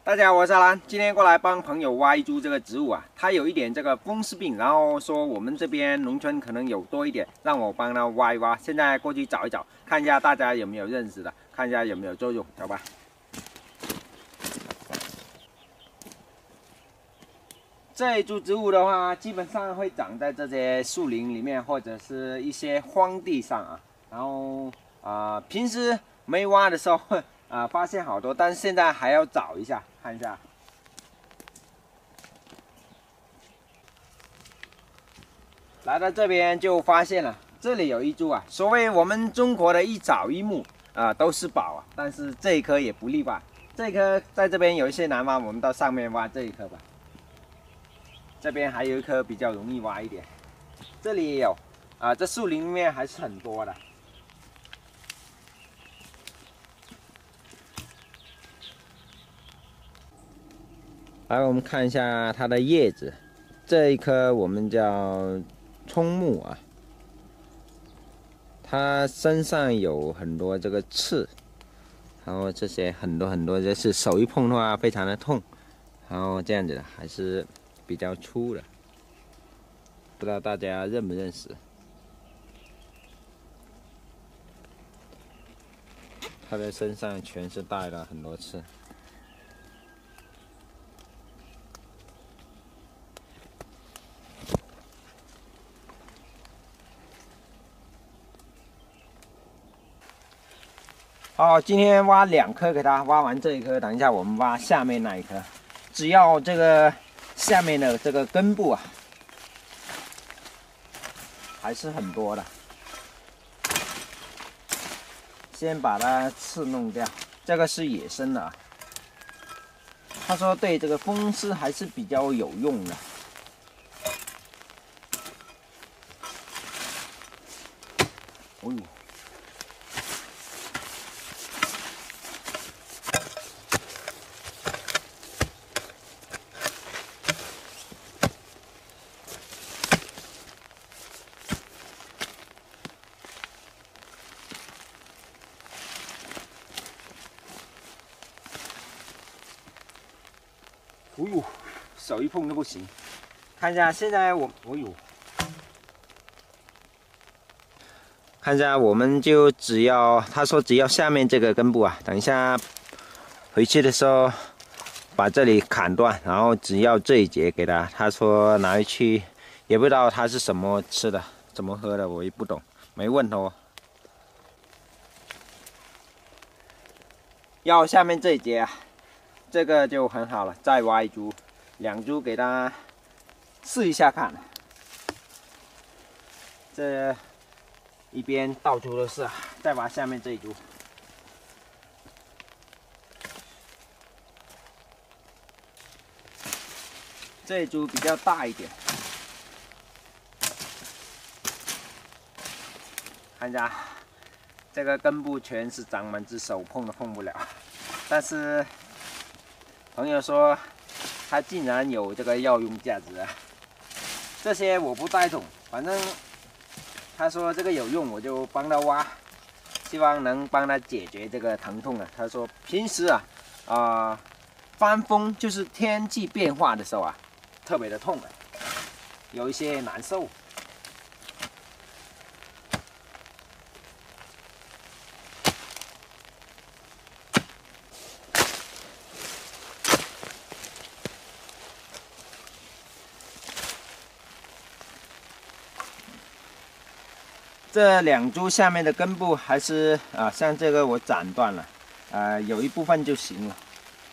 大家好，我是阿兰，今天过来帮朋友挖一株这个植物啊，它有一点这个风湿病，然后说我们这边农村可能有多一点，让我帮他挖一挖。现在过去找一找，看一下大家有没有认识的，看一下有没有作用，走吧。这一株植物的话，基本上会长在这些树林里面，或者是一些荒地上啊。然后平时没挖的时候，发现好多，但是现在还要找一下，看一下。来到这边就发现了，这里有一株啊，所谓我们中国的一草一木都是宝啊，但是这一棵也不例外。这一棵在这边有一些难挖，我们到上面挖这一棵吧。这边还有一棵比较容易挖一点，这里也有这树林里面还是很多的。来，我们看一下它的叶子，这一棵我们叫葱木啊，它身上有很多这个刺，然后这些很多，就是手一碰的话非常的痛，然后这样子的还是比较粗的，不知道大家认不认识？它的身上全是带了很多刺。好，今天挖2颗给它，挖完这一颗，等一下我们挖下面那一颗。只要这个下面的这个根部啊，还是很多的。先把它刺弄掉，这个是野生的啊。他说对这个风湿还是比较有用的。哦呦。哦呦，手一碰都不行。看一下，现在哦呦，看一下，我们就只要他说只要下面这个根部啊，等一下回去的时候把这里砍断，然后只要这一节给他。他说拿回去，也不知道他是什么吃的，怎么喝的，我也不懂，没问他哦。要下面这一节啊。这个就很好了，再挖一株，2株给它试一下看。这一边到处都是，再挖下面这一株。这一株比较大一点，看一下，这个根部全是长满只手碰都碰不了，但是。朋友说，它竟然有这个药用价值啊！这些我不太懂，反正他说这个有用，我就帮他挖，希望能帮他解决这个疼痛啊。他说平时翻风就是天气变化的时候啊，特别的痛啊，有一些难受。这2株下面的根部还是像这个我斩断了，有一部分就行了。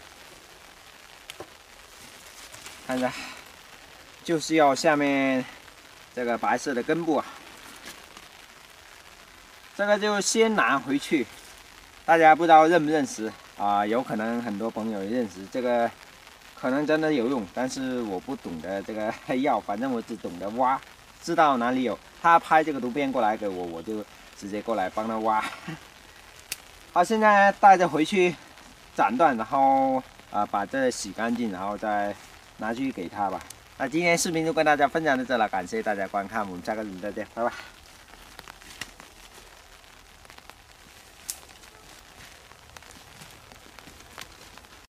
看着，就是要下面这个白色的根部啊，这个就先拿回去。大家不知道认不认识有可能很多朋友认识这个，可能真的有用，但是我不懂得这个药，反正我只懂得挖。知道哪里有，他拍这个图片过来给我，我就直接过来帮他挖。好，现在带着回去斩断，然后把这洗干净，然后再拿去给他吧。那今天视频就跟大家分享到这了，感谢大家观看，我们下个视频再见，拜拜。